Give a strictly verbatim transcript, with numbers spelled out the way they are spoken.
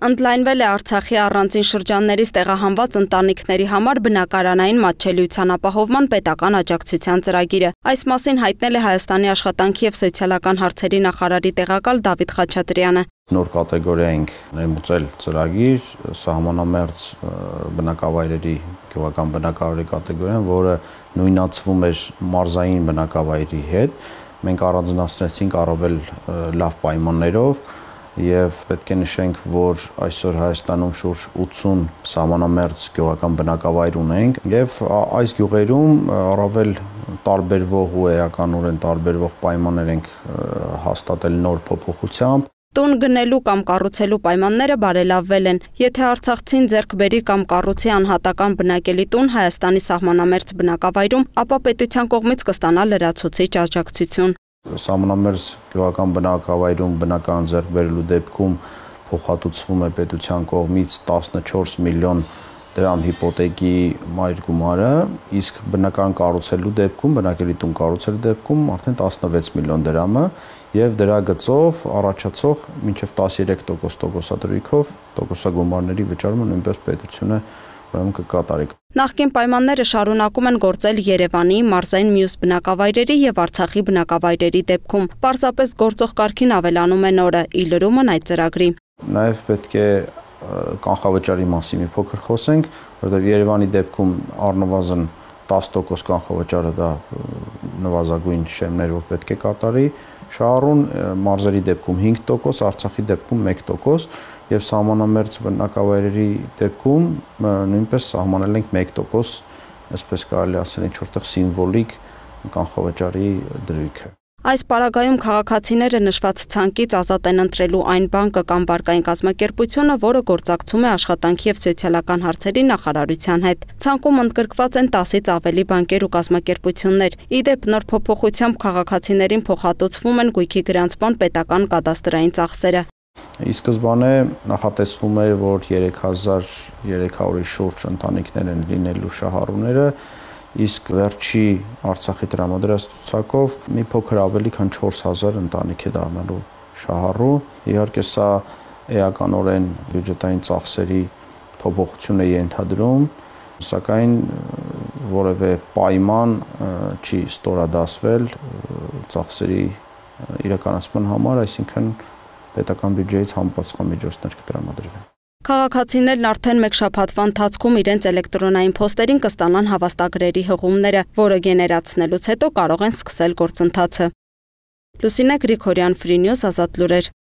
Ընդլայնվել է Արցախի առանձին շրջաններից տեղահանված ընտանիքների համար բնակարանային մատչելիության ապահովման պետական աջակցության ծրագիրը։ Այս մասին հայտնել է Հայաստանի աշխատանքի և սոցիալական հարցերի նախարարի տեղակալ Դավիթ Խաչատրյանը։ Նոր կատեգորիա ենք ներմուծել ծրագիր, սահմանամերձ բնակավայրերի, գյուղական բնակավայրերի կատեգորիան, որը նույնացվում էր մարզային բնակավայրի հետ։ Մենք առանձնացրեցինք առավել լավ պայմաններով և պետք է նշենք, որ այսօր Հայաստանում շուրջ ութսուն սահմանամերձ գյուղական բնակավայր ունենք և այս գյուղերում առավել տարբերվող ու էականորեն տարբերվող պայմաններ ենք հաստատել նոր փոփոխությամբ։ Տուն գնելու կամ կառուցելու պայմանները բարելավվել են։ Եթե արցախցին ձեռք բերի կամ կառուցի անհատական բնակելի տուն Հայաստանի սահմանամերձ բնակավայրում, ապա պետության կողմից կստանա լրացուցիչ աջակցություն։ Սահմանամերձ գյուղական բնակավայրում բնակարան ձեռք բերելու դեպքում փոխհատուցվում է պետության կողմից տասնչորս միլիոն դրամ հիպոթեկի մայր գումարը, իսկ բնակարան կառուցելու դեպքում, բնակելի տուն կառուցելու դեպքում արդեն տասնվեց միլիոն դրամը և դրա գծով առաջացող մինչև տասներեք տոկոս տոկոսադրույքով տոկոսագումարների վճարումը նույնպես պետությունը ուրեմն կկատարի։ Նախկին պայմանները շարունակում են գործել Երևանի, մարզային մյուս բնակավայրերի և Արցախի բնակավայրերի դեպքում։ Պարզապես գործող կարգին ավելանում է նորը՝ ի լրումն այդ ծրագրի։ Նաև պետք է կանխավճարի մասին մի փոքր խոսենք, որովհետև Երևանի դեպքում առնվազն տասը տոկոս կանխավճարը դա նվազագույն շեմներ, որ պետք է կատարի, շահառուն մարզերի դեպքում հինգ տոկոս, Արցախի դեպքում մեկ տոկոս և սահմանամերձ բնակավայրերի դեպքում նույնպես սահմանել ենք մեկ տոկոս, այսպես կարելի ասել ինչ-որտեղ սիմվոլիկ կանխավճարի դրույքը։ Այս պարագայում քաղաքացիները նշված ցանկից ազատ են ընտրելու այն բանկը կամ վարկային կազմակերպությունը, որը գործակցում է աշխատանքի և սոցիալական հարցերի նախարարության հետ։ Ցանկում ընդգրկված են տասից ավելի բանկեր ու կազմակերպություններ։ Ի դեպ, նոր փոփոխությամբ քաղաքացիներին փոխհատուցվում են գույքի գրանցման պետական կադաստրային ծախսերը։ Ի սկզբանե նախատեսվում էր, որ երեք հազար երեք հարյուրի շուրջ ընտանիքներ են լինելու շահառուները, իսկ վերջի Արցախի տրամադրած ցուցակով մի փոքր ավելի քան չորս հազար ընտանիք է դառնալու շահառու։ Իհարկե սա էականորեն բյուջետային ծախսերի փոփոխություն է ենթադրում, սակայն որևէ պայման չի ստորադասվել ծախսերի իրականացման համար, այսինքն պետական բյուջեից համապատասխան միջոցներ կտրամադրվեն։ Քաղաքացիներն արդեն մեկ շաբաթվա ընթացքում իրենց էլեկտրոնային փոստերին կստանան հավաստագրերի հղումները, որը գեներացնելուց հետո կարող են սկսել գործընթացը։ Լուսինե Գրիգորյան, Freenews, Ազատ լուրեր։